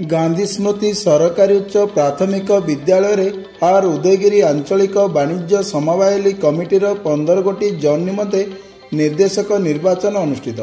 गांधी स्मृति सरकारी उच्च प्राथमिक विद्यालय आर उदयगिरी आंचलिक वाणिज्य समवाय कमिटीर 15 गोटी जन निमंते निर्देशक निर्वाचन अनुष्ठित।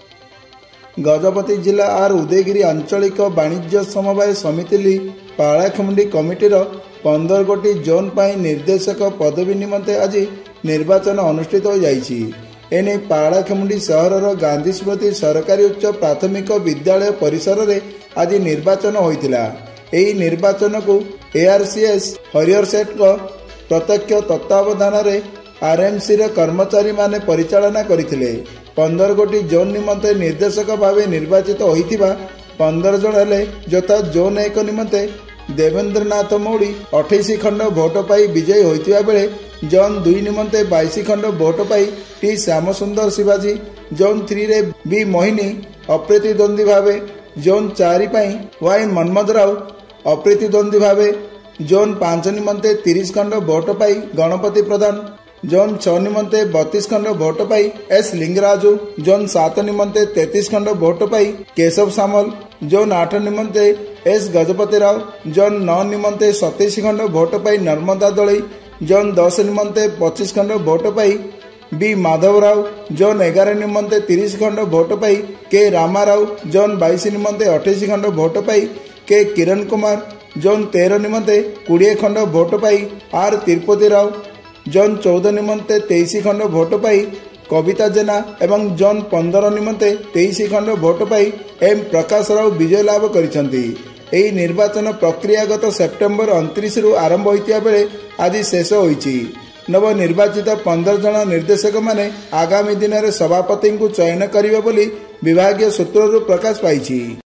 गजपति जिला आर उदयगिरी आंचलिक वाणिज्य समवाय समिति पाड़ाखेमुंडी कमिटीर 15 गोटी जोन पाई निर्देशक पदवी निमंते आज निर्वाचन अनुष्ठित हो जाइछि। एने पाड़ाखेमुंडी सहरर गांधी स्मृति सरकारी उच्च प्राथमिक विद्यालय परिसर रे आज निर्वाचन होइतिला। एही निर्वाचन को एआरसीएस हरिहर सेठ प्रत्यक्ष तत्वावधान रे आरएमसी रे कर्मचारी माने परिचालना करिथिले। 15 गोटी जोन निमंते निर्देशक भावे निर्वाचित होइतिबा 15 जन हेले जथा जोन 1 निमंते देवेंद्रनाथ मौड़ी 28 खंड भोट पाई विजयी होइतिबा बेले जोन 2 निमंते 22 खंड भोट पाई टी श्यामसुंदर शिवाजी, जोन 3 रे बी मोहिनी अप्रतिद्वंदी भावे, जोन 4 पाई वाई मनमद राव अप्रतिद्वंदी भावे, जोन 5 निमंते 30 खंड भोट पाई गणपति प्रधान, जोन 6 निमंते 32 खंड भोट पाई एस लिंगराजु, जोन 7 निमंते 33 खंड भोट पाई केशव सामल, जोन 8 निमंते एस गजपति राव, जोन 9 निमंते 27 खंड भोट पाई नर्मदा दलई, जोन 10 निमंते 25 खंड भोट पाई बी माधव राव, जोन 11 निमंते 30 खंड भोट पाई के रामाराव, जोन 22 निमंते 28 खंड भोट पाई के किरण कुमार, जोन 13 निमंते 20 खंड भोट पाई आर तिरुपति राव, जोन 14 निमंते 23 खंड भोट पाई कविता जेना एवं जोन 15 निमंते 23 खंड भोट पाई एम प्रकाश राव विजय लाभ करिसंती। एही निर्वाचन प्रक्रियागत सेप्टेम्बर 29 रु आरंभ होइतिया बेले आज शेष होइछि। नवनिर्वाचित 15 जन निर्देशक माने आगामी दिन में सभापति को चयन करिवे बोली विभागीय सूत्ररू प्रकाश पाइछि।